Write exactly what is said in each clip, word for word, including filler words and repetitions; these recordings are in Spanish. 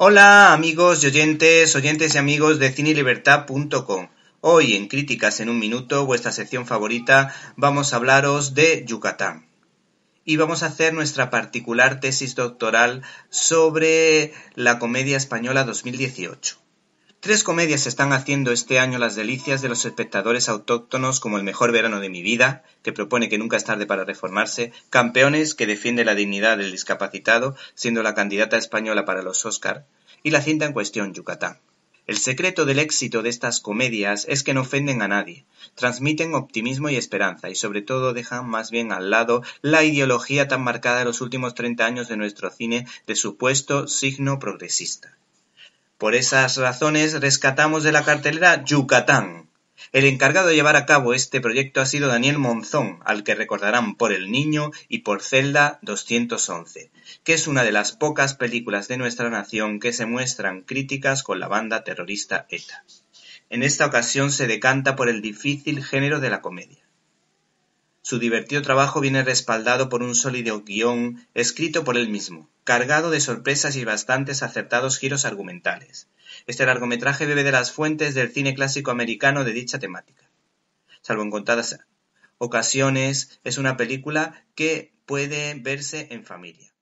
Hola amigos y oyentes, oyentes y amigos de cine y libertad punto com. Hoy en Críticas en un Minuto, vuestra sección favorita, vamos a hablaros de Yucatán. Y vamos a hacer nuestra particular tesis doctoral sobre la comedia española dos mil dieciocho. Tres comedias están haciendo este año las delicias de los espectadores autóctonos, como El mejor verano de mi vida, que propone que nunca es tarde para reformarse, Campeones, que defiende la dignidad del discapacitado, siendo la candidata española para los Oscar, y la cinta en cuestión, Yucatán. El secreto del éxito de estas comedias es que no ofenden a nadie, transmiten optimismo y esperanza y sobre todo dejan más bien al lado la ideología tan marcada de los últimos treinta años de nuestro cine de supuesto signo progresista. Por esas razones rescatamos de la cartelera Yucatán. El encargado de llevar a cabo este proyecto ha sido Daniel Monzón, al que recordarán por El Niño y por Celda doscientos once, que es una de las pocas películas de nuestra nación que se muestran críticas con la banda terrorista ETA. En esta ocasión se decanta por el difícil género de la comedia. Su divertido trabajo viene respaldado por un sólido guión escrito por él mismo, cargado de sorpresas y bastantes acertados giros argumentales. Este largometraje bebe de las fuentes del cine clásico americano de dicha temática. Salvo en contadas ocasiones, es una película que puede verse en familia.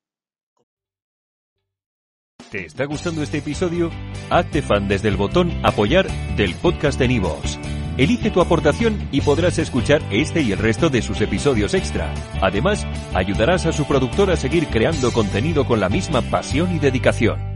¿Te está gustando este episodio? Hazte fan desde el botón Apoyar del podcast de iVoox. Elige tu aportación y podrás escuchar este y el resto de sus episodios extra. Además, ayudarás a su productor a seguir creando contenido con la misma pasión y dedicación.